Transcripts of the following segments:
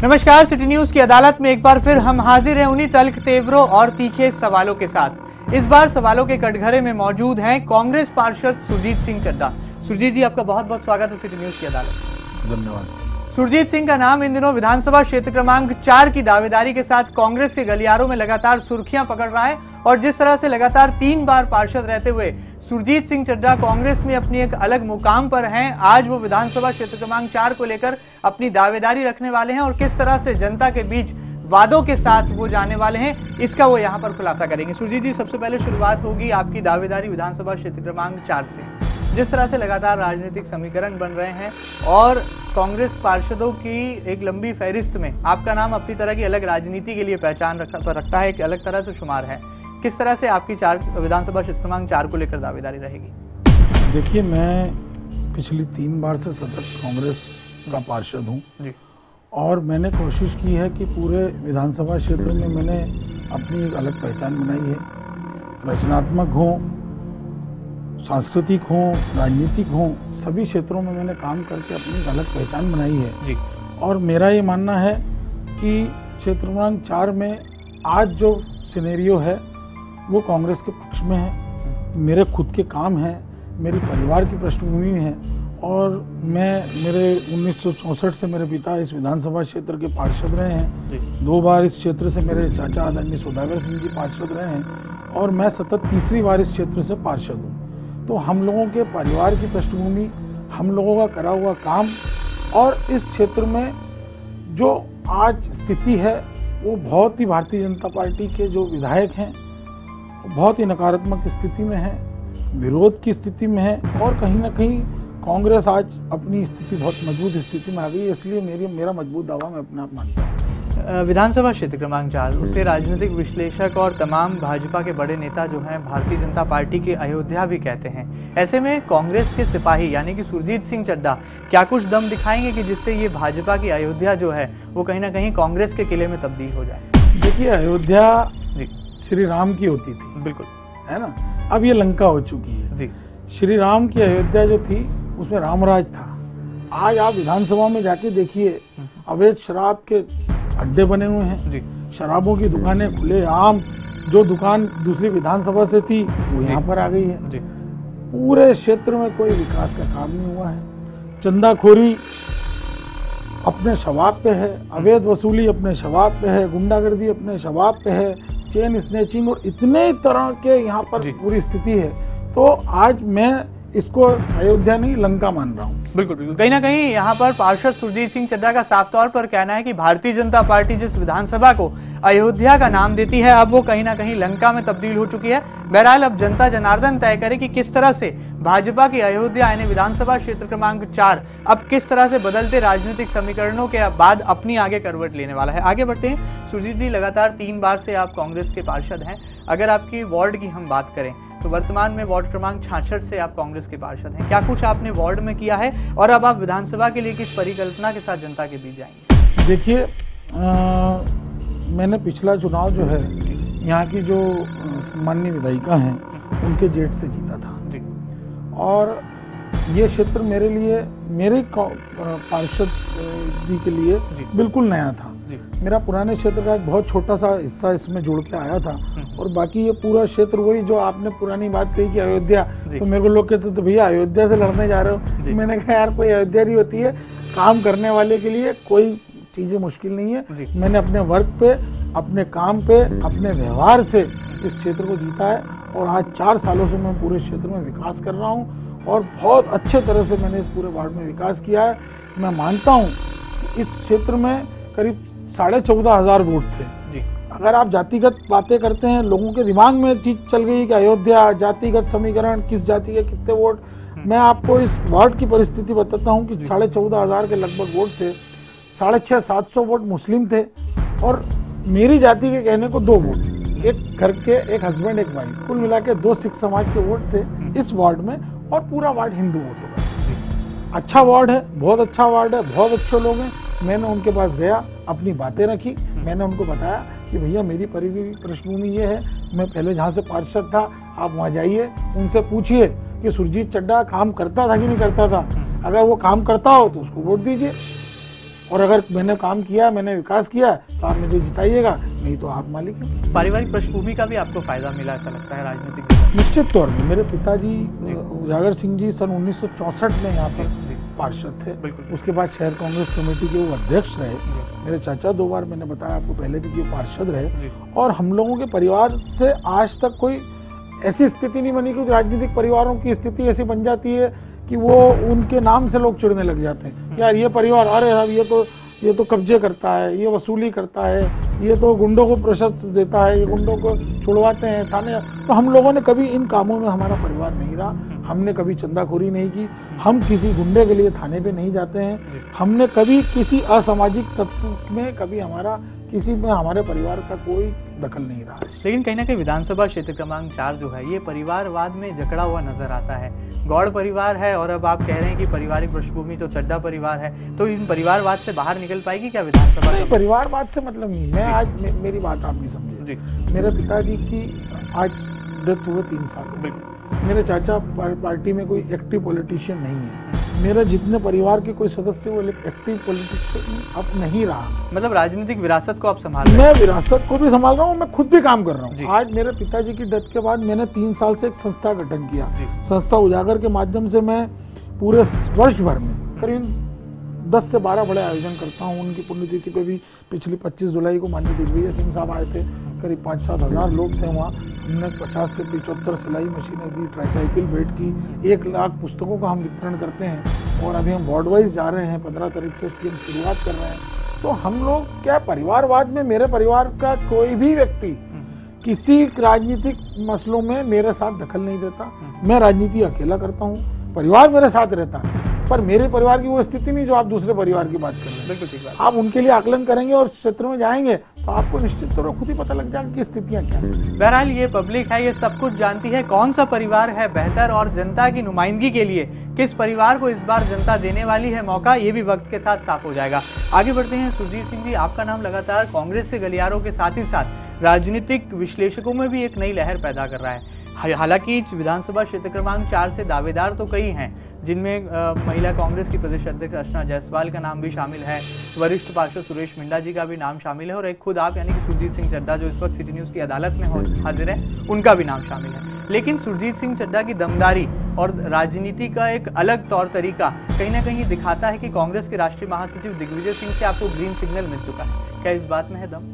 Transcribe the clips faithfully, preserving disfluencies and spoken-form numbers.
नमस्कार, city news की अदालत में एक बार फिर हम हाजिर हैं उन्हीं तल्ख तेवरों और तीखे सवालों के साथ। इस बार सवालों के कटघरे में मौजूद हैं कांग्रेस पार्षद सुरजीत सिंह चड्ढा। सुरजीत जी, आपका बहुत बहुत स्वागत है सिटी न्यूज की अदालत। धन्यवाद। सुरजीत सिंह का नाम इन दिनों विधानसभा क्षेत्र क्रमांक चार की दावेदारी के साथ कांग्रेस के गलियारों में लगातार सुर्खियां पकड़ रहा है और जिस तरह से लगातार तीन बार पार्षद रहते हुए सुरजीत सिंह चड्ढा कांग्रेस में अपनी एक अलग मुकाम पर हैं, आज वो विधानसभा क्षेत्र क्रमांक चार को लेकर अपनी दावेदारी रखने वाले हैं और किस तरह से जनता के बीच वादों के साथ वो जाने वाले हैं, इसका वो यहाँ पर खुलासा करेंगे। सुरजीत जी, सबसे पहले शुरुआत होगी आपकी दावेदारी विधानसभा क्षेत्र क्रमांक चार से। जिस तरह से लगातार राजनीतिक समीकरण बन रहे हैं और कांग्रेस पार्षदों की एक लंबी फहरिस्त में आपका नाम अपनी तरह की अलग राजनीति के लिए पहचान रखता रखता है, एक अलग तरह से शुमार है, किस तरह से आपकी चार विधानसभा क्षेत्र क्रमांक चार को लेकर दावेदारी रहेगी? देखिए, मैं पिछली तीन बार से सतत कांग्रेस का पार्षद हूँ जी, और मैंने कोशिश की है कि पूरे विधानसभा क्षेत्र में मैंने अपनी एक अलग पहचान बनाई है। रचनात्मक हो, सांस्कृतिक हो, राजनीतिक हो, सभी क्षेत्रों में मैंने काम करके अपनी एक अलग पहचान बनाई है जी। और मेरा ये मानना है कि क्षेत्र क्रमांक चार में आज जो सिनेरियो है वो कांग्रेस के पक्ष में है। मेरे खुद के काम हैं, मेरी परिवार की पृष्ठभूमि है और मैं मेरे उन्नीस सौ चौंसठ से मेरे पिता इस विधानसभा क्षेत्र के पार्षद रहे हैं। दो बार इस क्षेत्र से मेरे चाचा आदरणीय सौदागर सिंह जी पार्षद रहे हैं और मैं सतत तीसरी बार इस क्षेत्र से पार्षद हूँ। तो हम लोगों के परिवार की पृष्ठभूमि, हम लोगों का करा हुआ काम और इस क्षेत्र में जो आज स्थिति है वो बहुत ही भारतीय जनता पार्टी के जो विधायक हैं बहुत ही नकारात्मक स्थिति में है, विरोध की स्थिति में है और कहीं ना कहीं कांग्रेस आज अपनी स्थिति बहुत मजबूत स्थिति में आ गई है। इसलिए मेरी मेरा मजबूत दावा मैं अपने आप मानता हूँ। विधानसभा क्षेत्र क्रमांक चार, उससे राजनीतिक विश्लेषक और तमाम भाजपा के बड़े नेता जो हैं भारतीय जनता पार्टी की अयोध्या भी कहते हैं। ऐसे में कांग्रेस के सिपाही यानी कि सुरजीत सिंह चड्ढा क्या कुछ दम दिखाएंगे कि जिससे ये भाजपा की अयोध्या जो है वो कहीं ना कहीं कांग्रेस के किले में तब्दील हो जाए? देखिए, अयोध्या जी श्री राम की होती थी, बिल्कुल, है ना। अब ये लंका हो चुकी है जी। श्री राम की अयोध्या जो थी उसमें रामराज था। आज आप विधानसभा में जाके देखिए, अवैध शराब के अड्डे बने हुए हैं जी, शराबों की दुकानें खुले आम, जो दुकान दूसरी विधानसभा से थी वो यहाँ पर आ गई है जी। पूरे क्षेत्र में कोई विकास का काम नहीं हुआ है। चंदाखोरी अपने शबाब पे है, अवैध वसूली अपने शबाब पे है, गुंडागर्दी अपने शबाब पे है, चेन स्नेचिंग और इतने तरह के यहाँ पर पूरी स्थिति है। तो आज मैं इसको अयोध्या नहीं लंका मान रहा हूँ। बिल्कुल बिल्कुल, कहीं ना कहीं यहाँ पर पार्षद सुरजीत सिंह चड्ढा का साफ तौर पर कहना है कि भारतीय जनता पार्टी जिस विधानसभा को अयोध्या का नाम देती है अब वो कहीं ना कहीं लंका में तब्दील हो चुकी है। बहरहाल अब जनता जनार्दन तय करे कि किस तरह से भाजपा की अयोध्या यानी विधानसभा क्षेत्र क्रमांक चार अब किस तरह से बदलते राजनीतिक समीकरणों के बाद अपनी आगे करवट लेने वाला है। आगे बढ़ते हैं। सुरजीत जी, लगातार तीन बार से आप कांग्रेस के पार्षद हैं। अगर आपकी वार्ड की हम बात करें तो वर्तमान में वार्ड क्रमांक छियासठ से आप कांग्रेस के पार्षद हैं। क्या कुछ आपने वार्ड में किया है और अब आप विधानसभा के लिए किस परिकल्पना के साथ जनता के बीच जाएंगे? देखिए, मैंने पिछला चुनाव जो है यहाँ की जो सम्माननीय विधायिका हैं उनके जेठ से जीता था जी। और ये क्षेत्र मेरे लिए, मेरे पार्षद जी के लिए बिल्कुल नया था जी। मेरा पुराने क्षेत्र का एक बहुत छोटा सा हिस्सा इसमें जुड़ के आया था और बाकी ये पूरा क्षेत्र वही जो आपने पुरानी बात कही कि अयोध्या, तो मेरे को लोग कहते थे भैया अयोध्या से लड़ने जा रहे हो। तो मैंने कहा यार कोई अयोध्या नहीं होती है, काम करने वाले के लिए कोई चीजें मुश्किल नहीं है। मैंने अपने वर्क पे, अपने काम पे, अपने व्यवहार से इस क्षेत्र को जीता है और आज चार सालों से मैं पूरे क्षेत्र में विकास कर रहा हूँ और बहुत अच्छे तरह से मैंने इस पूरे वार्ड में विकास किया है। मैं मानता हूँ कि इस क्षेत्र में करीब साढ़े चौदह हजार वोट थे जी। अगर आप जातिगत बातें करते हैं, लोगों के दिमाग में चीज चल गई कि अयोध्या जातिगत समीकरण, किस जाति के कितने वोट, मैं आपको इस वार्ड की परिस्थिति बताता हूँ कि साढ़े चौदह हजार के लगभग वोट थे, साढ़े छह सात सौ वोट मुस्लिम थे और मेरी जाति के कहने को दो वोट, एक घर के एक हस्बैंड एक वाइफ, कुल मिला के दो सिख समाज के वोट थे इस वार्ड में और पूरा वार्ड हिंदू वोटों का। अच्छा वार्ड है, बहुत अच्छा वार्ड है, बहुत अच्छे लोग हैं। मैंने उनके पास गया, अपनी बातें रखी, मैंने उनको बताया कि भैया मेरी परिवार पृष्ठभूमि ये है, मैं पहले जहाँ से पार्षद था आप वहाँ जाइए, उनसे पूछिए कि सुरजीत चड्ढा काम करता था कि नहीं करता था, अगर वो काम करता हो तो उसको वोट दीजिए और अगर मैंने काम किया, मैंने विकास किया तो आप मुझे जिताइएगा, नहीं तो आप मालिक हैं। पारिवारिक पृष्ठभूमि का भी आपको फायदा मिला ऐसा लगता है राजनीतिक जीवन? निश्चित तौर में मेरे पिताजी उजागर सिंह जी सन उन्नीस सौ चौसठ में यहाँ पर पार्षद थे, उसके बाद शहर कांग्रेस कमेटी के वो अध्यक्ष रहे। मेरे चाचा दो बार, मैंने बताया आपको पहले भी, कि वो पार्षद रहे। और हम लोगों के परिवार से आज तक कोई ऐसी स्थिति नहीं बनी कि राजनीतिक परिवारों की स्थिति ऐसी बन जाती है कि वो उनके नाम से लोग चिढ़ने लग जाते हैं। यार ये परिवार, अरे यार ये तो ये तो कब्जे करता है, ये वसूली करता है, ये तो गुंडों को प्रशस्त देता है, ये गुंडों को छुड़वाते हैं थाने। तो हम लोगों ने कभी इन कामों में, हमारा परिवार नहीं रहा, हमने कभी चंदाखोरी नहीं की, हम किसी गुंडे के लिए थाने पे नहीं जाते हैं, हमने कभी किसी असामाजिक तत्व में, कभी हमारा किसी में हमारे परिवार का कोई दखल नहीं रहा। लेकिन कहीं ना कहीं विधानसभा क्षेत्र क्रमांक चार जो है ये परिवारवाद में जकड़ा हुआ नजर आता है। गौड़ परिवार है और अब आप कह रहे हैं कि पारिवारिक पृष्ठभूमि तो चड्ढा परिवार है, तो इन परिवारवाद से बाहर निकल पाएगी क्या विधानसभा? नहीं, परिवारवाद से मतलब नहीं। मैं आज मे, मेरी बात आप नहीं समझे। मेरे पिताजी की आज डेथ हुए तीन साल। मेरे चाचा पार्टी में कोई एक्टिव पॉलिटिशियन नहीं है। मेरा जितने परिवार के कोई सदस्य वो एक्टिव पॉलिटिशियन अब नहीं रहा। मतलब राजनीतिक विरासत को आप संभाल रहे हैं? मैं विरासत को भी संभाल रहा हूँ, मैं खुद भी काम कर रहा हूँ। आज मेरे पिताजी की डेथ के बाद मैंने तीन साल से एक संस्था गठन किया। संस्था उजागर के माध्यम से मैं पूरे वर्ष भर में करीब दस से बारह बड़े आयोजन करता हूँ। उनकी पुण्यतिथि पे भी पिछली पच्चीस जुलाई को माननीय दिग्विजय सिंह साहब आए थे, करीब पाँच सात हजार लोग थे वहाँ। हमने पचास से पिचहत्तर सिलाई मशीनें दी, ट्राईसाइकिल भेंट की, एक लाख पुस्तकों का हम वितरण करते हैं। और अभी हम वार्ड वाइज जा रहे हैं, पंद्रह तारीख से उसकी हम शुरुआत कर रहे हैं। तो हम लोग क्या, परिवारवाद में मेरे परिवार का कोई भी व्यक्ति किसी राजनीतिक मसलों में मेरे साथ दखल नहीं देता। मैं राजनीति अकेला करता हूँ, परिवार मेरे साथ रहता है, पर मेरे परिवार की वो स्थिति नहीं जो आप दूसरे परिवार की बात कर रहे हैं। बिल्कुल ठीक बात। आप उनके लिए आकलन करेंगे और क्षेत्र में जाएंगे तो आपको निश्चित तौर पर खुद ही पता लग जाएगा कि स्थितियां क्या हैं। बहरहाल ये पब्लिक है, ये सब कुछ जानती है कौन सा परिवार है बेहतर, और जनता की नुमाइंदगी के लिए किस परिवार को इस बार जनता देने वाली है मौका, ये भी वक्त के साथ साफ हो जाएगा। आगे बढ़ते हैं सुरजीत सिंह जी, आपका नाम लगातार कांग्रेस के गलियारों के साथ ही साथ राजनीतिक विश्लेषकों में भी एक नई लहर पैदा कर रहा है। हालांकि विधानसभा क्षेत्र क्रमांक चार से दावेदार तो कई हैं, जिनमें महिला कांग्रेस की प्रदेश अध्यक्ष अर्चना जायसवाल का नाम भी शामिल है, वरिष्ठ पार्षद सुरेश मिंडा जी का भी नाम शामिल है, और एक खुद आप यानी कि सुरजीत सिंह चड्ढा जो इस वक्त सिटी न्यूज़ की अदालत में हाजिर है, उनका भी नाम शामिल है। लेकिन सुरजीत सिंह चड्ढा की दमदारी और राजनीति का एक अलग तौर तरीका कहीं ना कहीं दिखाता है कि कांग्रेस के राष्ट्रीय महासचिव दिग्विजय सिंह से आपको ग्रीन सिग्नल मिल चुका है। क्या इस बात में है दम?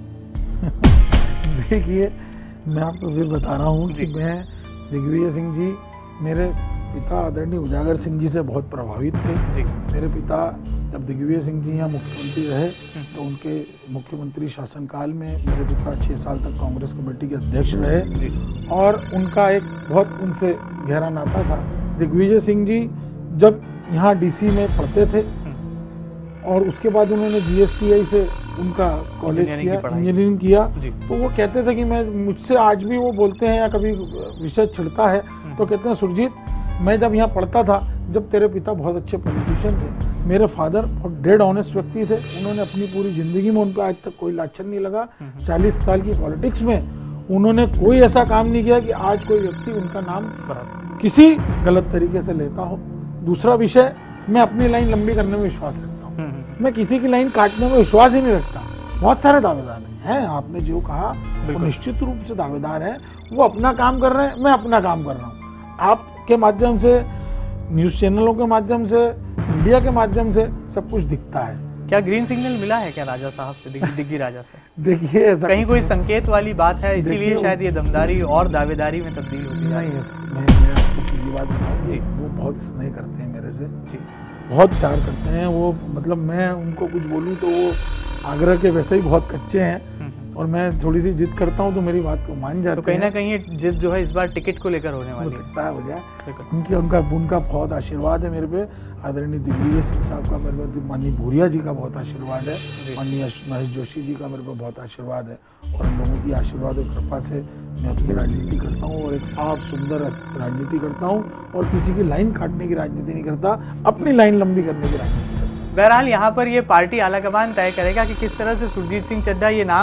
देखिए, मैं आपको फिर बता रहा हूँ कि मैं दिग्विजय सिंह जी, मेरे पिता आदरणीय उजागर सिंह जी से बहुत प्रभावित थे। जी। मेरे पिता जब दिग्विजय सिंह जी यहाँ मुख्यमंत्री रहे तो उनके मुख्यमंत्री शासनकाल में मेरे पिता छः साल तक कांग्रेस कमेटी के अध्यक्ष रहे। जी। और उनका एक बहुत उनसे गहरा नाता था। दिग्विजय सिंह जी जब यहाँ डीसी में पढ़ते थे और उसके बाद उन्होंने जीएसटीआई से उनका कॉलेज किया, इंजीनियरिंग किया, तो वो कहते थे कि मैं मुझसे आज भी वो बोलते हैं या कभी विषय छिड़ता है तो कहते हैं, सुरजीत मैं जब यहाँ पढ़ता था, जब तेरे पिता बहुत अच्छे पॉलिटिशियन थे, मेरे फादर बहुत डेड ऑनेस्ट व्यक्ति थे, उन्होंने अपनी पूरी जिंदगी में उनको आज तक कोई लाछन नहीं लगा। चालीस साल की पॉलिटिक्स में उन्होंने कोई ऐसा काम नहीं किया कि आज कोई व्यक्ति उनका नाम किसी गलत तरीके से लेता हो। दूसरा विषय, मैं अपनी लाइन लंबी करने में विश्वास रखता हूँ, मैं किसी की लाइन काटने में विश्वास ही नहीं रखता। बहुत सारे दावेदार हैं, आपने जो कहा वो निश्चित रूप से दावेदार हैं, वो अपना काम कर रहे हैं, मैं अपना काम कर रहा हूँ। आपके माध्यम से, न्यूज चैनलों के माध्यम से, मीडिया के माध्यम से सब कुछ दिखता है। क्या ग्रीन सिग्नल मिला है क्या राजा साहब से, दिग्गी राजा से? देखिए, ऐसा कहीं कोई संकेत वाली बात है, इसीलिए शायद ये दमदारी और दावेदारी में तब्दील होती है? नहीं है सर, मैं मैं आपको सीधी बात बताऊं जी, वो बहुत स्नेह करते हैं मेरे से जी, बहुत प्यार करते हैं वो। मतलब मैं उनको कुछ बोलूं तो वो आगरा के वैसे ही बहुत कच्चे हैं, और मैं थोड़ी सी जिद करता हूँ तो मेरी बात को मान जाते हैं। तो कहीं ना कहीं ये जिद जो है इस बार टिकट को लेकर होने वाली हो सकता है हो जाए। उनकी उनका उनका बहुत आशीर्वाद है मेरे पे। आदरणीय दिग्विजय सिंह साहब का मेरे पे, माननीय भूरिया जी का बहुत आशीर्वाद है, माननीय महेश जोशी जी का मेरे पे बहुत आशीर्वाद है, और हम लोगों की आशीर्वाद और कृपा से मैं अपनी राजनीति करता हूँ, और एक साफ सुंदर राजनीति करता हूँ, और किसी की लाइन काटने की राजनीति नहीं करता, अपनी लाइन लंबी करने की राजनीति करता हूँ। बहरहाल यहाँ पर ये पार्टी आलाकमान तय करेगा कि किस तरह से सुरजीत सिंह चड्ढा ये नाम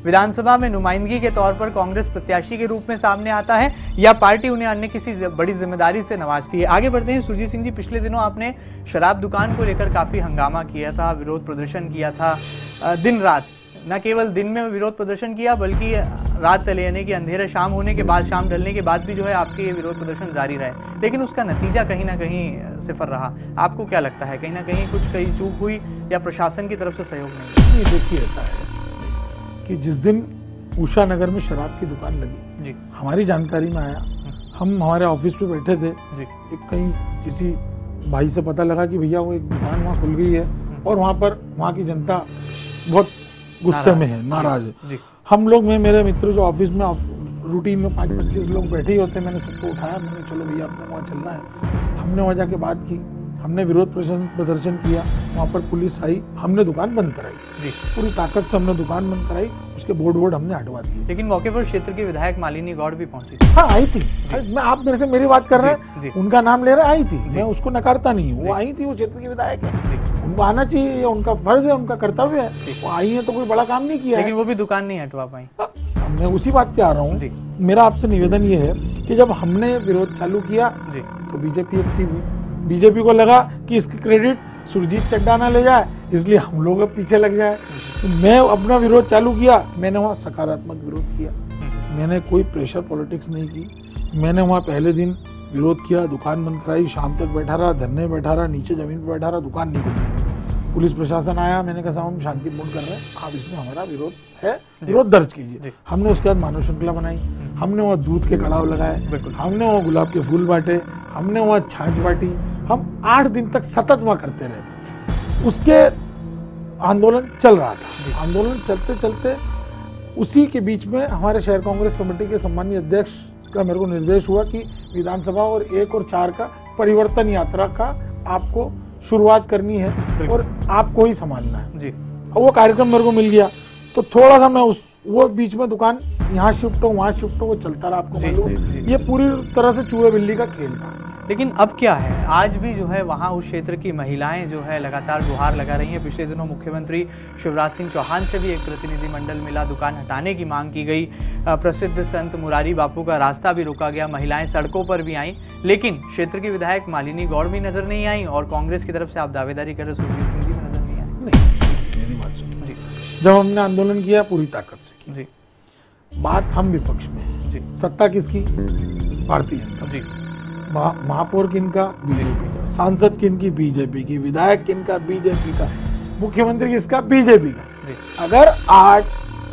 विधानसभा में नुमाइंदगी के तौर पर कांग्रेस प्रत्याशी के रूप में सामने आता है या पार्टी उन्हें अन्य किसी बड़ी जिम्मेदारी से नवाजती है? आगे बढ़ते हैं। सुरजीत सिंह जी, पिछले दिनों आपने शराब दुकान को लेकर काफी हंगामा किया था, विरोध प्रदर्शन किया था, दिन रात, न केवल दिन में विरोध प्रदर्शन किया बल्कि रात तले यानी कि अंधेरा शाम होने के बाद, शाम ढलने के बाद भी जो है आपके ये विरोध प्रदर्शन जारी रहे, लेकिन उसका नतीजा कहीं ना कहीं सिफर रहा। आपको क्या लगता है, कहीं ना कहीं कुछ कहीं चूक हुई या प्रशासन की तरफ से सहयोग नहीं? ये देखिए, ऐसा है कि जिस दिन उषा नगर में शराब की दुकान लगी जी, हमारी जानकारी में आया, हम हमारे ऑफिस पे बैठे थे जी, एक कहीं किसी भाई से पता लगा कि भैया वो एक दुकान वहाँ खुल गई है और वहाँ पर वहाँ की जनता बहुत गुस्से में है, नाराज है। हम लोग, मैं मेरे मित्र जो ऑफिस में रूटीन में पाँच पच्चीस लोग बैठे ही होते हैं, मैंने सबको उठाया, मैंने चलो भैया अपने वहाँ चलना है। हमने वहाँ जाके बात की, हमने विरोध प्रदर्शन किया, वहाँ पर पुलिस आई, हमने दुकान बंद कराई जी, पूरी ताकत से हमने दुकान बंद कराई, उसके बोर्ड वोर्ड हमने हटवा दिए। लेकिन मौके पर क्षेत्र की विधायक मालिनी गौड़ भी पहुंची? हाँ, आई थी। मैं, आप मेरे से मेरी बात कर रहे हैं, उनका नाम ले रहे, आई थी, मैं उसको नकारता नहीं हूँ, वो आई थी, वो क्षेत्र की विधायक है, उनको आना चाहिए, उनका फर्ज है, उनका कर्तव्य है, वो आई है तो कोई बड़ा काम नहीं किया, लेकिन वो भी दुकान नहीं हटवा पाई। मैं उसी बात पे आ रहा हूँ। मेरा आपसे निवेदन ये है कि जब हमने विरोध चालू किया तो बीजेपी एक्टिव हुई, बीजेपी को लगा कि इसकी क्रेडिट सुरजीत चड्ढा ना ले जाए, इसलिए हम लोग अब पीछे लग जाए। तो मैं अपना विरोध चालू किया, मैंने वहाँ सकारात्मक विरोध किया, मैंने कोई प्रेशर पॉलिटिक्स नहीं की। मैंने वहाँ पहले दिन विरोध किया, दुकान बंद कराई, शाम तक बैठा रहा, धरने बैठा रहा, नीचे जमीन पर बैठा रहा, दुकान नहीं खुली। पुलिस प्रशासन आया, मैंने कहा हम शांतिपूर्ण कर रहे हैं, आप इसमें हमारा विरोद है, विरोध दर्ज कीजिए। हमने उसके बाद मानव श्रृंखला बनाई, हमने वहाँ दूध के कड़ाव लगाए, हमने वहाँ गुलाब के फूल बांटे, हमने वहाँ छाछ बांटी, हम आठ दिन तक सतत वहाँ करते रहे। उसके आंदोलन चल रहा था, आंदोलन चलते चलते उसी के बीच में हमारे शहर कांग्रेस कमेटी के सम्मानीय अध्यक्ष का मेरे को निर्देश हुआ कि विधानसभा और एक और चार का परिवर्तन यात्रा का आपको शुरुआत करनी है और आपको ही संभालना है जी। और वो कार्यक्रम मेरे को मिल गया, तो थोड़ा सा मैं उस वो बीच में दुकान यहाँ शिफ्ट हो वहाँ शिफ्ट हो, वो चलता रहा, आपको मालूम, ये पूरी तरह से चूहे बिल्ली का खेल था। लेकिन अब क्या है, आज भी जो है वहाँ उस क्षेत्र की महिलाएं जो है लगातार गुहार लगा रही हैं। पिछले दिनों मुख्यमंत्री शिवराज सिंह चौहान से भी एक प्रतिनिधिमंडल मिला, दुकान हटाने की मांग की गई, प्रसिद्ध संत मुरारी बापू का रास्ता भी रोका गया, महिलाएं सड़कों पर भी आईं, लेकिन क्षेत्र की विधायक मालिनी गौड़ भी नजर नहीं आई और कांग्रेस की तरफ से आप दावेदारी कर रहे सुरजीत सिंह जी भी नजर नहीं आए। नहीं, मेरी बात सुनिए जी, जब हमने आंदोलन किया पूरी ताकत से की जी, बात हम विपक्ष में जी, सत्ता किसकी? भारतीय जनता जी, महापौर किनका? बीजेपी का, सांसद किनकी? बीजेपी की, विधायक किनका? बीजेपी का, मुख्यमंत्री किसका? बीजेपी का। अगर आज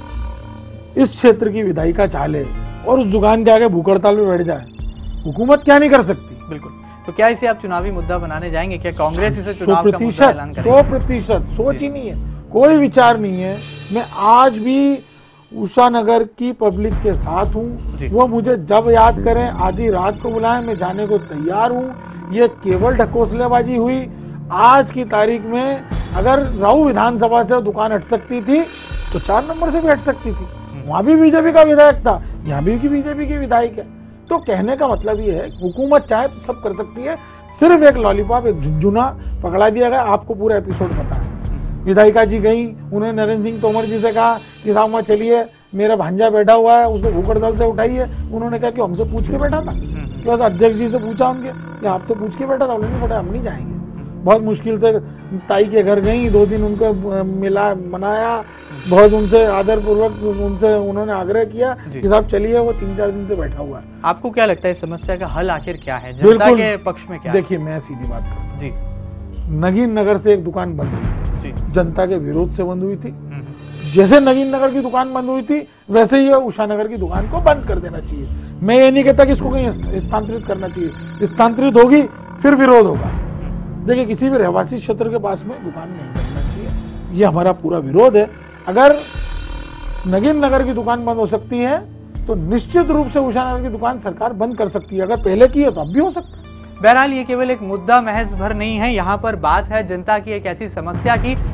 इस क्षेत्र की विधायिका चाले और उस दुकान के आगे भूख हड़ताल में बैठ जाए, हुकूमत क्या नहीं कर सकती? बिल्कुल। तो क्या इसे आप चुनावी मुद्दा बनाने जाएंगे? क्या कांग्रेस इसे चुनाव का मुद्दा ऐलान करेगी? सौ प्रतिशत सोच ही नहीं है, कोई विचार नहीं है। मैं आज भी उषा नगर की पब्लिक के साथ हूँ, वो मुझे जब याद करें, आधी रात को बुलाएं, मैं जाने को तैयार हूँ। ये केवल ढकोसलेबाजी हुई। आज की तारीख में अगर राऊ विधानसभा से दुकान हट सकती थी तो चार नंबर से भी हट सकती थी, वहां भी बीजेपी का विधायक था, यहाँ भी बीजेपी की विधायक है। तो कहने का मतलब ये है, हुकूमत चाहे तो सब कर सकती है, सिर्फ एक लॉलीपॉप, एक झुंझुना पकड़ा दिया गया। आपको पूरा एपिसोड पता है, विधायिका जी गई, उन्होंने नरेंद्र सिंह तोमर जी से कहा कि साहब वहाँ चलिए, मेरा भांजा बैठा हुआ है, उसको भूख हड़ताल से उठाइए। उन्होंने कहा कि हमसे पूछ के बैठा था, कि बस अध्यक्ष जी से पूछा उनके कि आपसे पूछ के बैठा था? उन्होंने बोला हम नहीं जाएंगे। बहुत मुश्किल से ताई के घर गई, दो दिन उनको मिला, मनाया, बहुत उनसे आदर पूर्वक उनसे उन्होंने आग्रह किया कि साहब चलिए, वो तीन चार दिन से बैठा हुआ है। आपको क्या लगता है इस समस्या का हल आखिर क्या है, जनता के पक्ष में क्या? देखिए, मैं सीधी बात करता हूं जी, नगीन नगर से एक दुकान बंद हुई थी, जनता के विरोध से बंद हुई थी। जैसे नगीन नगर की दुकान बंद हुई थी, वैसे ही उषा नगर की दुकान को बंद कर देना चाहिए। मैं ये नहीं कहता कि इसको कहीं स्थानांतरित करना चाहिए, स्थानांतरित होगी फिर विरोध होगा। देखिए, किसी भी रहवासी क्षेत्र के पास में दुकान नहीं करना चाहिए, ये हमारा पूरा विरोध है। अगर नगीन नगर की दुकान बंद हो सकती है तो निश्चित रूप से उषा नगर की दुकान सरकार बंद कर सकती है। अगर पहले की है तो अब भी हो सकता है। बहरहाल ये केवल एक मुद्दा महज भर नहीं है, यहाँ पर बात है जनता की एक ऐसी समस्या की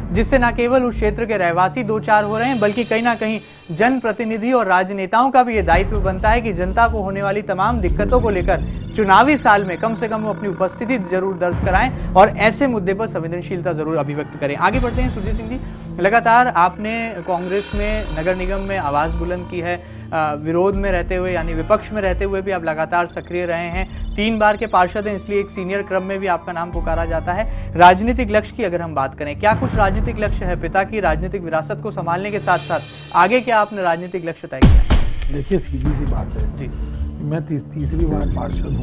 जिससे न केवल उस क्षेत्र के रहवासी दो चार हो रहे हैं, बल्कि कहीं ना कहीं जनप्रतिनिधि और राजनेताओं का भी ये दायित्व बनता है कि जनता को होने वाली तमाम दिक्कतों को लेकर चुनावी साल में कम से कम वो अपनी उपस्थिति जरूर दर्ज कराएं और ऐसे मुद्दे पर संवेदनशीलता जरूर अभिव्यक्त करें। आगे बढ़ते हैं सुरजीत सिंह जी, लगातार आपने कांग्रेस में नगर निगम में आवाज बुलंद की है, विरोध में रहते हुए यानी विपक्ष में रहते हुए भी आप लगातार सक्रिय रहे हैं, तीन बार के पार्षद हैं, इसलिए एक सीनियर क्रम में भी आपका नाम पुकारा जाता है। राजनीतिक लक्ष्य की अगर हम बात करें, क्या कुछ राजनीतिक लक्ष्य है? पिता की राजनीतिक विरासत को संभालने के साथ साथ आगे क्या आपने राजनीतिक लक्ष्य तय किया? देखिए, सीधी सी बात है जी, मैं तीस, तीसरी बार पार्षद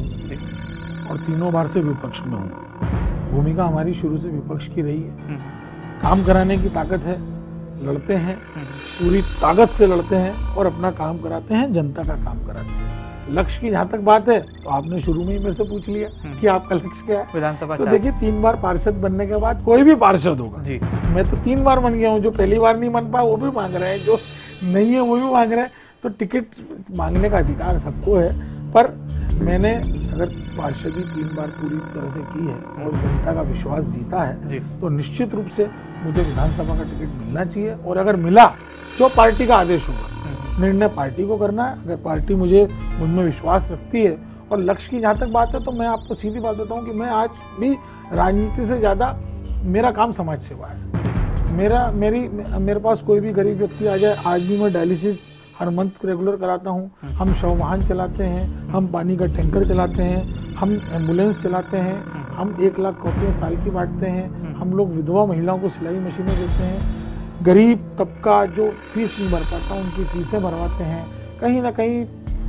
हूँ और तीनों बार से विपक्ष में हूँ। भूमिका हमारी शुरू से विपक्ष की रही है, काम कराने की ताकत है, लड़ते हैं, पूरी ताकत से लड़ते हैं और अपना काम कराते हैं, जनता का काम कराते हैं। लक्ष्य की जहाँ तक बात है तो आपने शुरू में ही मेरे से पूछ लिया कि आपका लक्ष्य क्या है विधानसभा। तो देखिए, तीन बार पार्षद बनने के बाद कोई भी पार्षद होगा जी, मैं तो तीन बार बन गया हूँ, जो पहली बार नहीं बन पाया वो भी मांग रहे हैं, जो नहीं है वो भी मांग रहे हैं, तो टिकट मांगने का अधिकार सबको है। पर मैंने अगर पार्षदी तीन बार पूरी तरह से की है और जनता का विश्वास जीता है तो निश्चित रूप से मुझे विधानसभा का टिकट मिलना चाहिए। और अगर मिला, जो पार्टी का आदेश होगा, निर्णय पार्टी को करना है। अगर पार्टी मुझे मुझ में विश्वास रखती है, और लक्ष्य की जहाँ तक बात है तो मैं आपको सीधी बात बताऊँ कि मैं आज भी राजनीति से ज़्यादा मेरा काम समाज सेवा है। मेरा मेरी मेरे पास कोई भी गरीब व्यक्ति आ जाए, आज भी मैं डायलिसिस हर मंथ रेगुलर कराता हूँ, हम शव वाहन चलाते हैं, हम पानी का टैंकर चलाते हैं, हम एम्बुलेंस चलाते हैं, हम एक लाख कॉपियाँ साल की बांटते हैं, हम लोग विधवा महिलाओं को सिलाई मशीनें देते हैं, गरीब तबका जो फीस नहीं भर पाता उनकी फीसें भरवाते हैं। कहीं ना कहीं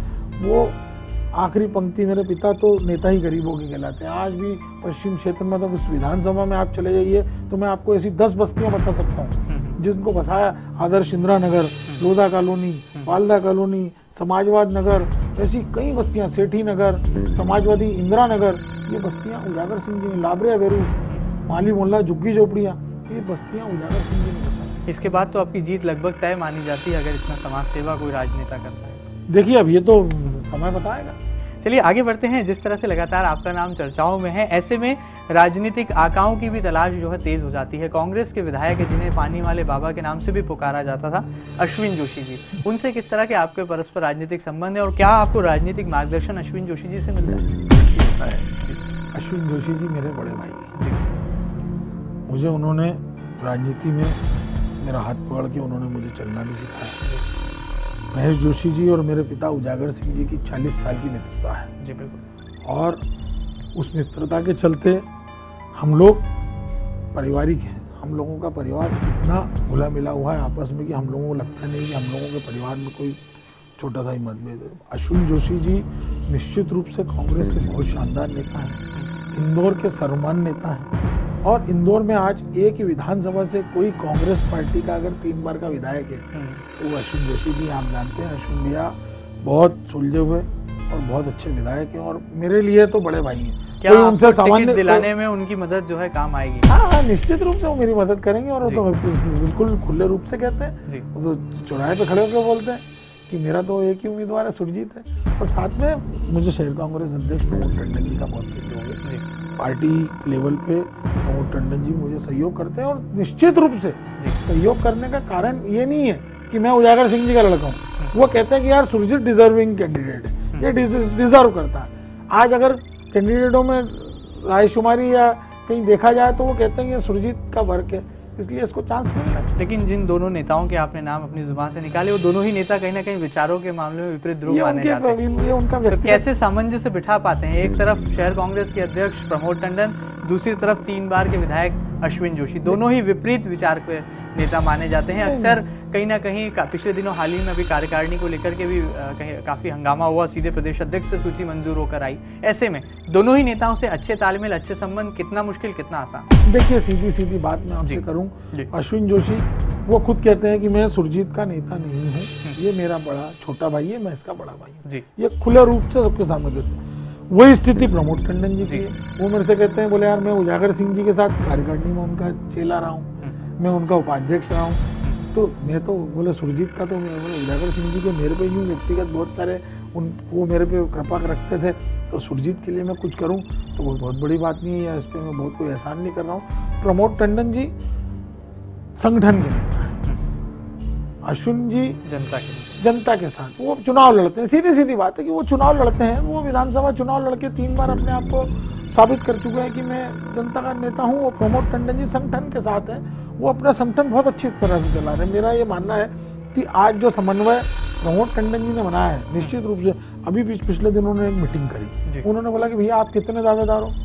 वो आखिरी पंक्ति, मेरे पिता तो नेता ही गरीबों के कहलाते हैं। आज भी पश्चिम क्षेत्र में तो उस विधानसभा में आप चले जाइए तो मैं आपको ऐसी दस बस्तियां बता सकता हूँ जिनको बसाया, आदर्श इंदिरा नगर, लोधा कॉलोनी, वालदा कॉलोनी, समाजवाद नगर, ऐसी कई बस्तियां, सेठी नगर, समाजवादी इंदिरा नगर, ये बस्तियां उजागर सिंह जी ने, लाबरिया वेरू, माली मोहल्ला, झुग्गी झोपड़ियाँ, ये बस्तियां उजागर सिंह जी ने बसाई। इसके बाद तो आपकी जीत लगभग तय मानी जाती है अगर इतना समाज सेवा कोई राजनेता करता है। देखिए, अब ये तो समय बताएगा। चलिए आगे बढ़ते हैं। जिस तरह से लगातार आपका नाम चर्चाओं में है, ऐसे में राजनीतिक आकाओं की भी तलाश जो है तेज हो जाती है। कांग्रेस के विधायक जिन्हें पानी वाले बाबा के नाम से भी पुकारा जाता था, अश्विन जोशी जी, उनसे किस तरह के आपके परस्पर राजनीतिक संबंध है और क्या आपको राजनीतिक मार्गदर्शन अश्विन जोशी जी से मिलता है? ऐसा है, अश्विन जोशी जी मेरे बड़े भाई हैं। मुझे उन्होंने राजनीति में मेरा हाथ पकड़ के उन्होंने मुझे चलना भी सिखाया। महेश जोशी जी और मेरे पिता उजागर सिंह जी की चालीस साल की मित्रता है जी, बिल्कुल। और उस मित्रता के चलते हम लोग पारिवारिक हैं। हम लोगों का परिवार इतना घुला मिला हुआ है आपस में कि हम लोगों को लगता नहीं कि हम लोगों के परिवार में कोई छोटा सा ही मतभेद है। अश्विन जोशी जी निश्चित रूप से कांग्रेस के बहुत शानदार नेता हैं, इंदौर के सर्वमान्य नेता हैं। और इंदौर में आज एक ही विधानसभा से कोई कांग्रेस पार्टी का अगर तीन बार का विधायक है तो वो अश्विन जोशी जी, आप जानते हैं अश्विन भैया बहुत सुलझे हुए और बहुत अच्छे विधायक हैं और मेरे लिए तो बड़े भाई हैं। क्या उनसे सामान्य दिलाने में उनकी मदद जो है काम आएगी? हाँ हाँ, निश्चित रूप से वो मेरी मदद करेंगे और वो तो बिल्कुल खुले रूप से कहते हैं। वो तो चौराहे पे खड़े होकर बोलते हैं कि मेरा तो एक ही उम्मीदवार है, सुरजीत है। और साथ में मुझे शहर कांग्रेस अध्यक्ष प्रमोद टंडन जी का बहुत सहयोग है। पार्टी लेवल पे प्रमोद टंडन जी मुझे सहयोग करते हैं और निश्चित रूप से सहयोग करने का कारण ये नहीं है कि मैं उजागर सिंह जी का लड़का हूँ। वो कहते हैं कि यार सुरजीत डिजर्विंग कैंडिडेट है, ये डिजर्व करता है। आज अगर कैंडिडेटों में रायशुमारी या कहीं देखा जाए तो वो कहते हैं कि सुरजीत का वर्क है, इसलिए इसको चांस मिल रहा है। लेकिन जिन दोनों नेताओं के आपने नाम अपनी जुबान से निकाले, वो दोनों ही नेता कहीं ना कहीं विचारों के मामले में विपरीत ध्रुव माने जाते हैं। ये उनका तो कैसे सामंजस्य बिठा पाते हैं? एक तरफ शहर कांग्रेस के अध्यक्ष प्रमोद टंडन, दूसरी तरफ तीन बार के विधायक अश्विन जोशी, दोनों ही विपरीत विचार के नेता माने जाते हैं। अक्सर कहीं ना कहीं पिछले दिनों हाल ही में अभी कार्यकारिणी को लेकर के भी कहीं काफी हंगामा हुआ, सीधे प्रदेश अध्यक्ष से सूची मंजूर होकर आई। ऐसे में दोनों ही नेताओं से अच्छे तालमेल, अच्छे संबंध कितना मुश्किल कितना आसान? देखिए, सीधी सीधी बात मैं आपसे करूं, अश्विन जोशी वो खुद कहते हैं कि मैं सुरजीत का नेता नहीं हूँ, ये मेरा बड़ा छोटा भाई है, मैं इसका बड़ा भाई हूँ। ये खुले रूप से सबके सामने कहते हैं। वही स्थिति प्रमोद टंडन जी की है। वो मेरे से कहते हैं, बोले यार मैं उजागर सिंह जी के साथ कार्यकारिणी में उनका चेला रहा हूँ, मैं उनका उपाध्यक्ष रहा हूँ, तो मैं तो बोले सुरजीत का तो मैं उजागर सिंह जी के मेरे पे यूँ व्यक्तिगत बहुत सारे उन वो मेरे पे कृपा रखते थे, तो सुरजीत के लिए मैं कुछ करूँ तो वो बहुत बड़ी बात नहीं है, या इस पर मैं बहुत कोई एहसान नहीं कर रहा हूँ। प्रमोद टंडन जी संगठन के नेता हैं। अश्विन जी जनता के जनता के साथ वो चुनाव लड़ते हैं। सीधी सीधी बात है कि वो चुनाव लड़ते हैं। वो विधानसभा चुनाव लड़के तीन बार अपने आप को साबित कर चुके हैं कि मैं जनता का नेता हूं। वो प्रमोद टंडन जी संगठन के साथ हैं। वो अपना संगठन बहुत अच्छी तरह से चला रहे हैं। मेरा ये मानना है कि आज जो समन्वय प्रमोद टंडन जी ने बनाया है, निश्चित रूप से अभी पिछले दिनों उन्होंने एक मीटिंग करी। उन्होंने बोला कि भैया आप कितने दावेदार हो,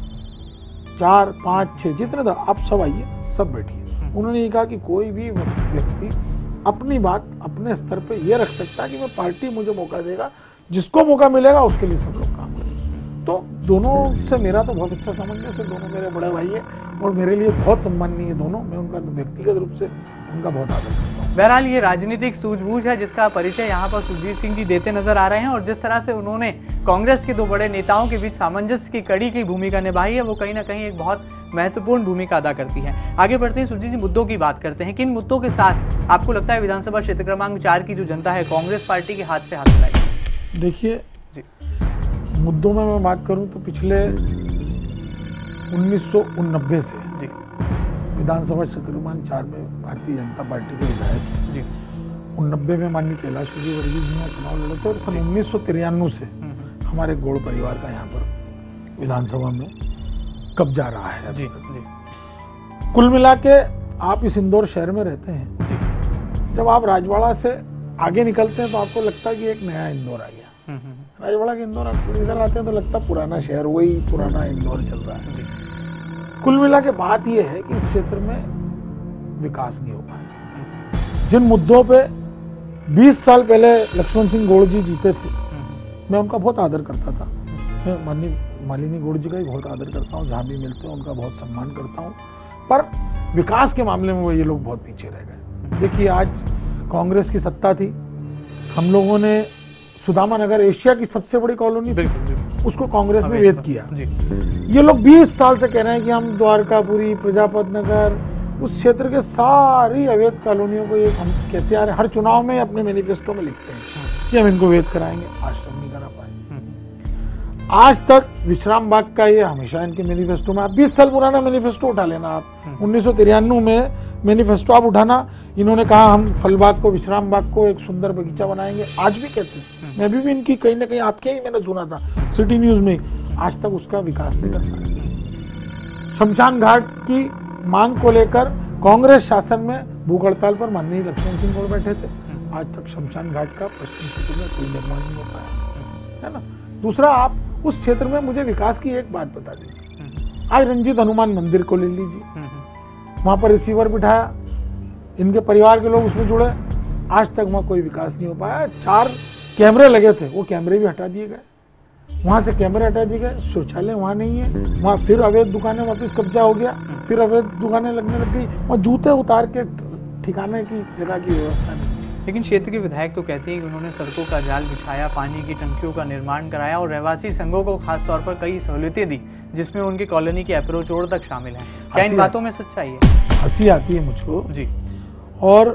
चार पाँच छः जितने दावे आप सब आइए, सब बैठिए। उन्होंने ये कहा कि कोई भी व्यक्ति अपनी बात अपने स्तर पे ये रख सकता है कि मैं पार्टी मुझे मौका देगा, जिसको मौका मिलेगा उसके लिए सब लोग काम करेंगे। तो दोनों से मेरा तो बहुत अच्छा सामंजस्य है। दोनों मेरे बड़े भाई है और मेरे लिए बहुत सम्माननीय है दोनों। मैं उनका व्यक्तिगत रूप से उनका बहुत आदर करता हूँ। बहरहाल ये राजनीतिक सूझबूझ है जिसका परिचय यहाँ पर सुरजीत सिंह जी देते नजर आ रहे हैं, और जिस तरह से उन्होंने कांग्रेस के दो बड़े नेताओं के बीच सामंजस्य की कड़ी की भूमिका निभाई है, वो कहीं ना कहीं एक बहुत महत्वपूर्ण भूमिका अदा करती है। आगे बढ़ते हैं सुरजीत जी, मुद्दों की बात करते हैं। किन मुद्दों के साथ आपको लगता है विधानसभा क्षेत्र क्रमांक चार की जो जनता है कांग्रेस पार्टी के हाथ से हाथ मिलाएगी? देखिए जी, मुद्दों में मैं बात करूं तो पिछले उन्नीस सौ उननब्बे से जी विधानसभा क्षेत्र क्रमांक चार में भारतीय जनता पार्टी के विधायक जी उननब्बे में माननीय कैलाश विजयवर्गीय जी ने चुनाव लड़े थे, और सन उन्नीस सौ तिरानवे से हमारे गौड़ परिवार का यहाँ पर विधानसभा में कब्जा रहा है जी, जी। कुल मिला के आप इस इंदौर शहर में रहते हैं जी। जब आप राजवाड़ा से आगे निकलते हैं तो आपको लगता है कि एक नया इंदौर आ गया। राजवाड़ा के इंदौर इधर आते हैं तो लगता है पुराना शहर, वही पुराना इंदौर चल रहा है जी। कुल मिला के बात यह है कि इस क्षेत्र में विकास नहीं हो पाया। जिन मुद्दों पे बीस साल पहले लक्ष्मण सिंह गौड़ जी जीते थे, मैं उनका बहुत आदर करता था। मैं माननीय मालिनी गौड़ जी का ही बहुत आदर करता हूँ, जहाँ भी मिलते हैं उनका बहुत सम्मान करता हूँ, पर विकास के मामले में वो ये लोग बहुत पीछे रह गए। देखिए आज कांग्रेस की सत्ता थी, हम लोगों ने सुदामा नगर एशिया की सबसे बड़ी कॉलोनी थी, उसको कांग्रेस ने वेद किया। ये लोग बीस साल से कह रहे हैं कि हम द्वारकापुरी, प्रजापत नगर, उस क्षेत्र के सारी अवैध कॉलोनियों को ये हम कहते आ रहे, हर चुनाव में अपने मैनिफेस्टो में लिखते हैं कि हम इनको वेद कराएंगे। आज तक नहीं करा पाए। आज तक विश्राम बाग का ये हमेशा इनके मैनिफेस्टो में, आप बीस साल पुराना मैनिफेस्टो उठा लेना, आप उन्नीस सौ तिरानवे में मैनिफेस्टो आप उठाना, इन्होंने कहा हम फलबाग को, विश्राम बाग को एक सुंदर बगीचा बनाएंगे। आज भी कहते हैं, मैं अभी भी इनकी कहीं ना कहीं आपके ही मैंने सुना था सिटी न्यूज में, आज तक उसका विकास नहीं कर पाया। शमशान घाट की मांग को लेकर कांग्रेस शासन में भूख हड़ताल पर माननीय लक्ष्मण सिंह गौड़ बैठे थे, आज तक शमशान घाट का पश्चिम क्षेत्र में कोई निर्माण नहीं हो पाया, है ना। दूसरा, आप उस क्षेत्र में मुझे विकास की एक बात बता दीजिए। आज रंजीत हनुमान मंदिर को ले लीजिए, वहां पर रिसीवर बिठाया, इनके परिवार के लोग उसमें जुड़े, आज तक वहां कोई विकास नहीं हो पाया। चार कैमरे लगे थे, वो कैमरे भी हटा दिए गए, वहां से कैमरे हटा दिए गए, शौचालय वहां नहीं है, वहां फिर अवैध दुकानें वापस कब्जा हो गया, फिर अवैध दुकानें लगने लग गई, वहां जूते उतार के ठिकाने की जगह की व्यवस्था नहीं। लेकिन क्षेत्र के विधायक तो कहते हैं कि उन्होंने सड़कों का जाल बिछाया, पानी की टंकियों का निर्माण कराया और रहवासी संघों को खासतौर पर कई सहूलियतें दी, जिसमें उनकी कॉलोनी की अप्रोच रोड तक शामिल है। क्या इन बातों में सच्चाई है? हंसी आती है मुझको जी। और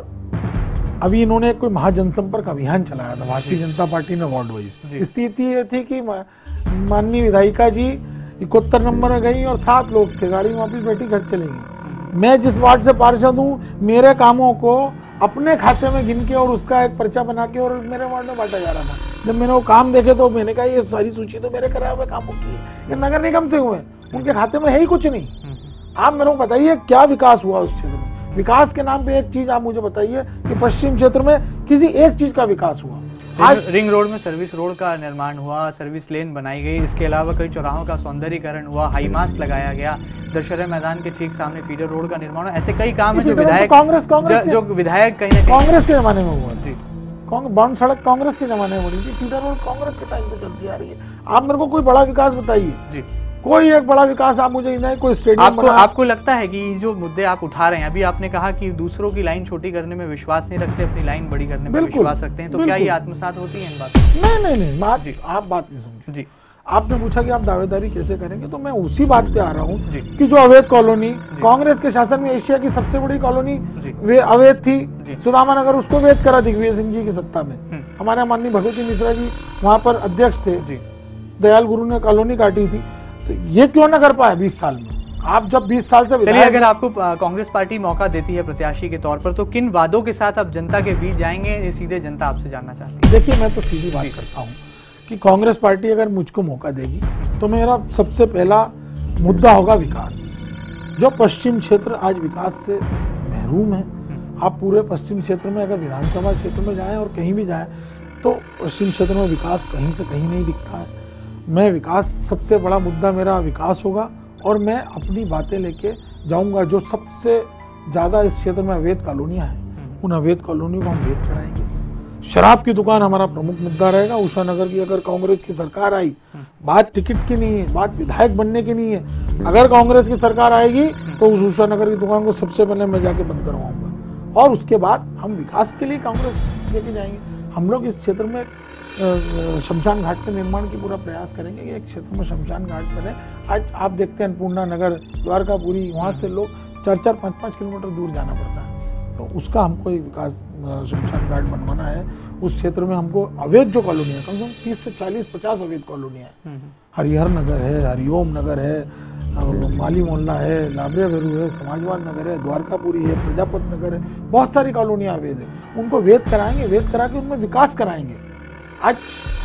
अभी इन्होंने कोई महाजनसंपर्क अभियान चलाया था भारतीय जनता पार्टी ने वार्ड वाइज। स्थिति ये थी कि माननीय विधायिका जी इकहत्तर नंबर में गई और सात लोग थे, गाड़ी में वापिस बैठी घर चली गई। मैं जिस वार्ड से पार्षद हूँ, मेरे कामों को अपने खाते में गिन के और उसका एक पर्चा बना के और मेरे वार्ड में बांटा जा रहा था। जब मैंने वो काम देखे तो मैंने कहा ये सारी सूची तो मेरे कराए हुए कामों की है, ये नगर निगम से हुए, उनके खाते में है ही कुछ नहीं। आप मेरे को बताइए क्या विकास हुआ उस क्षेत्र में? विकास के नाम पे एक चीज आप मुझे बताइए कि पश्चिम क्षेत्र में किसी एक चीज का विकास हुआ? आज रिंग रोड में सर्विस रोड का निर्माण हुआ, सर्विस लेन बनाई गई, इसके अलावा कई चौराहों का सौंदर्यीकरण हुआ, हाई मास्ट लगाया गया, दशहरा मैदान के ठीक सामने फीडर रोड का निर्माण, ऐसे कई काम है जो विधायक कांग्रेस कांग्रेस जो विधायक कहीं ना कांग्रेस के जमाने में हुआ जी। बाउंड सड़क कांग्रेस के जमाने में बनी थी, फीडर रोड कांग्रेस के टाइम पे चलती आ रही है। आप मेरे को कोई बड़ा विकास बताइए जी, कोई एक बड़ा विकास आप मुझे नहीं, कोई स्टेडियम आपको आपको लगता है कि जो मुद्दे आप उठा रहे हैं, अभी आपने कहा कि दूसरों की लाइन छोटी करने में विश्वास नहीं रखते, अपनी लाइन बड़ी करने में विश्वास रखते हैं, तो क्या ये आत्मसात होती है इन बातों? नहीं नहीं नहीं बात जी, आप बात नहीं समझे जी। आपने पूछा कि आप दावेदारी कैसे करेंगे, तो मैं उसी बात पे आ रहा हूँ कि जो अवैध कॉलोनी कांग्रेस के शासन में एशिया की सबसे बड़ी कॉलोनी वे अवैध थी, सुदामा नगर, उसको वैध करा दिग्विजय सिंह जी की सत्ता में। हमारे माननीय भगवती मिश्रा जी वहां पर अध्यक्ष थे, दयाल गुरु ने कॉलोनी काटी थी, तो ये क्यों ना कर पाए बीस साल में? आप जब बीस साल से चलिए, अगर आपको कांग्रेस पार्टी मौका देती है प्रत्याशी के तौर पर, तो किन वादों के साथ आप जनता के बीच जाएंगे, ये सीधे जनता आपसे जानना चाहती है। देखिए, मैं तो सीधी बात करता हूँ कि कांग्रेस पार्टी अगर मुझको मौका देगी तो मेरा सबसे पहला मुद्दा होगा विकास। जो पश्चिम क्षेत्र आज विकास से महरूम है, आप पूरे पश्चिम क्षेत्र में अगर विधानसभा क्षेत्र में जाएं और कहीं भी जाएं तो पश्चिम क्षेत्र में विकास कहीं से कहीं नहीं दिखता है। मैं विकास, सबसे बड़ा मुद्दा मेरा विकास होगा और मैं अपनी बातें लेके जाऊंगा। जो सबसे ज़्यादा इस क्षेत्र में अवैध कॉलोनियाँ हैं, उन अवैध कॉलोनियों को हम वेद कराएंगे। शराब की दुकान हमारा प्रमुख मुद्दा रहेगा। उषा नगर की अगर कांग्रेस की सरकार आई, बात टिकट की नहीं है, बात विधायक बनने की नहीं है। अगर कांग्रेस की सरकार आएगी तो उस उषा नगर की दुकान को सबसे पहले मैं जाके बंद करवाऊंगा और उसके बाद हम विकास के लिए कांग्रेस लेके जाएंगे। हम लोग इस क्षेत्र में शमशान घाट के निर्माण की पूरा प्रयास करेंगे। एक क्षेत्र में शमशान घाट बने। आज आप देखते हैं अन्नपूर्णा नगर, द्वारकापुरी, वहाँ से लोग चार चार पाँच पाँच किलोमीटर दूर जाना पड़ता है। तो उसका हमको एक विकास शमशान घाट बनवाना है। उस क्षेत्र में हमको अवैध जो कॉलोनियाँ, कम से कम तीस से चालीस पचास अवैध कॉलोनियाँ हैं। हरिहर नगर है, हरिओम नगर है, माली मोहल्ला है, लाबरे वेरू है, समाजवाद नगर है, द्वारकापुरी है, प्रजापत नगर है, बहुत सारी कॉलोनियाँ अवैध है। उनको वेद कराएंगे, वेद करा के उनमें विकास कराएंगे। आज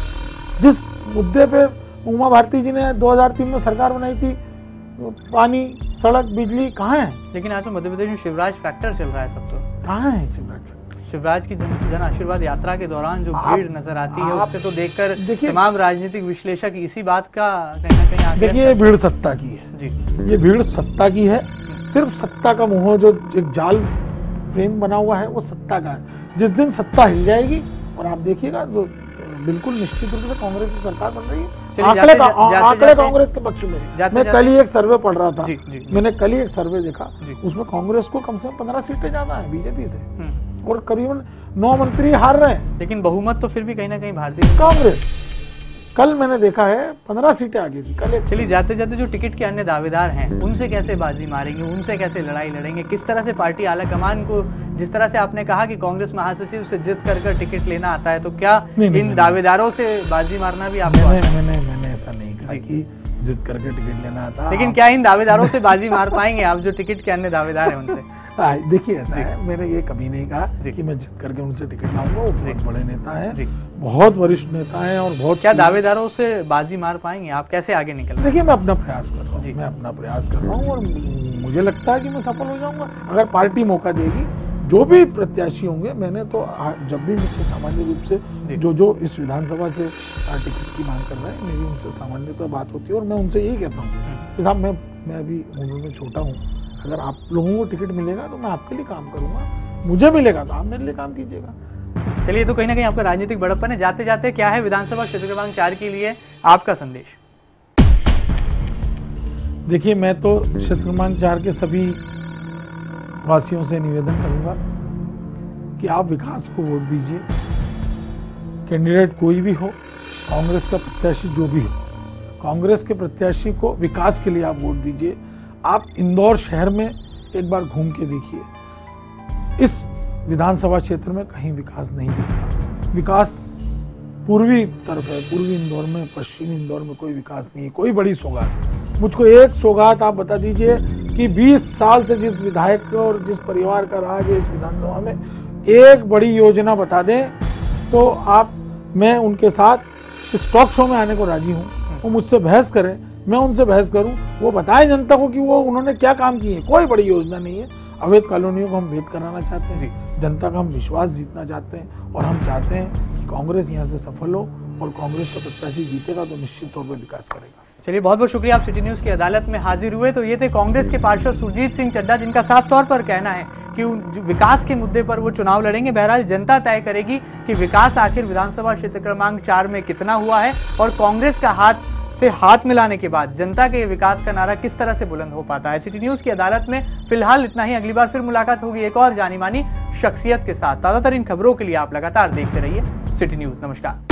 जिस मुद्दे पे उमा भारती जी ने दो हज़ार तीन में सरकार बनाई थी, पानी, सड़क, बिजली कहाँ है? लेकिन आज तो मध्य प्रदेश में शिवराज फैक्टर चल रहा है सब। तो कहाँ है शिवराज? शिवराज की जन, जन आशीर्वाद यात्रा के दौरान जो भीड़ नजर आती है, उससे तो देखकर तमाम राजनीतिक विश्लेषक इसी बात का कहीं ना कहीं आगे। देखिए, ये भीड़ सत्ता की है जी। ये भीड़ सत्ता की है। सिर्फ सत्ता का मोह, जो एक जाल फ्रेम बना हुआ है, वो सत्ता का है। जिस दिन सत्ता हिल जाएगी, और आप देखिएगा जो बिल्कुल निश्चित रूप से कांग्रेस की सरकार बन रही है। आंकड़े आंकड़े कांग्रेस के पक्ष में। जाते, मैं कल ही एक सर्वे पढ़ रहा था। जी, जी, जी, मैंने कल ही एक सर्वे देखा, उसमें कांग्रेस को कम से कम पंद्रह सीटें ज्यादा है बीजेपी से, और करीबन नौ मंत्री हार रहे हैं। लेकिन बहुमत तो फिर भी कहीं ना कहीं भारतीय कांग्रेस, कल मैंने देखा है पंद्रह सीटें आगे थी कल। चलिए, जाते जाते जो टिकट के अन्य दावेदार हैं, उनसे कैसे बाजी मारेंगे, उनसे कैसे लड़ाई लड़ेंगे, किस तरह से पार्टी आलाकमान को, जिस तरह से आपने कहा कि कांग्रेस महासचिव से जिद कर कर टिकट लेना आता है, तो क्या नहीं, इन नहीं, दावेदारों से बाजी मारना भी आपको? मैंने, मैंने, मैंने ऐसा नहीं कहा कि जिद करके टिकट लेना आता। लेकिन क्या इन दावेदारों से बाजी मार पाएंगे आप, जो टिकट के अन्य दावेदार हैं उनसे? देखिए, ऐसा है, मैंने ये कभी नहीं कहा कि मैं जिद करके उनसे टिकट लाऊंगा। वो बहुत बड़े नेता हैं, बहुत वरिष्ठ नेता हैं, और बहुत। क्या दावेदारों से बाजी मार पाएंगे आप? कैसे आगे निकल? देखिए, मैं अपना प्रयास कर रहा हूँ, मैं अपना प्रयास कर रहा हूँ और मुझे लगता है कि मैं सफल हो जाऊंगा अगर पार्टी मौका देगी। जो भी प्रत्याशी होंगे, मैंने तो जब भी मुझसे सामान्य रूप से जो जो इस विधानसभा से टिकट की मांग कर रहे हैं, मेरी उनसे सामान्यतः बात होती है और मैं उनसे यही कहता हूँ कि साहब, मैं मैं अभी उम्र में छोटा हूँ, अगर आप लोगों को टिकट मिलेगा तो मैं आपके लिए काम करूंगा, मुझे मिलेगा तो आप मेरे लिए काम कीजिएगा। चलिए, तो कहीं ना कहीं आपका राजनीतिक बड़प्पन है। जाते जाते क्या है विधानसभा क्षेत्र क्रमांक चार के लिए आपका संदेश? देखिए, मैं तो क्षेत्र क्रमांक चार के सभी वासियों से निवेदन करूंगा कि आप विकास को वोट दीजिए। कैंडिडेट कोई भी हो, कांग्रेस का प्रत्याशी जो भी हो, कांग्रेस के प्रत्याशी को विकास के लिए आप वोट दीजिए। आप इंदौर शहर में एक बार घूम के देखिए, इस विधानसभा क्षेत्र में कहीं विकास नहीं दिखता। विकास पूर्वी तरफ है, पूर्वी इंदौर में, पश्चिमी इंदौर में कोई विकास नहीं है, कोई बड़ी सौगात। मुझको एक सौगात आप बता दीजिए कि बीस साल से जिस विधायक और जिस परिवार का राज है इस विधानसभा में, एक बड़ी योजना बता दें तो आप, मैं उनके साथ इस टॉक शो में आने को राजी हूँ। वो मुझसे बहस करें, मैं उनसे बहस करूं, वो बताएं जनता को कि वो उन्होंने क्या काम किए। कोई बड़ी योजना नहीं है। अवैध कॉलोनियों को हम वेद कराना चाहते हैं, जनता का हम विश्वास जीतना चाहते हैं, और हम चाहते हैं कि कांग्रेस यहाँ से सफल हो और कांग्रेस का प्रत्याशी जीतेगा तो निश्चित तौर पर विकास करेगा। चलिए, बहुत बहुत शुक्रिया, आप सिटी न्यूज की अदालत में हाजिर हुए। तो ये थे कांग्रेस के पार्षद सुरजीत सिंह चड्ढा, जिनका साफ तौर पर कहना है कि विकास के मुद्दे पर वो चुनाव लड़ेंगे। बहरहाल जनता तय करेगी कि विकास आखिर विधानसभा क्षेत्र क्रमांक चार में कितना हुआ है, और कांग्रेस का हाथ से हाथ मिलाने के बाद जनता के विकास का नारा किस तरह से बुलंद हो पाता है। सिटी न्यूज की अदालत में फिलहाल इतना ही। अगली बार फिर मुलाकात होगी एक और जानी मानी शख्सियत के साथ। ताजा तरीन खबरों के लिए आप लगातार देखते रहिए सिटी न्यूज। नमस्कार।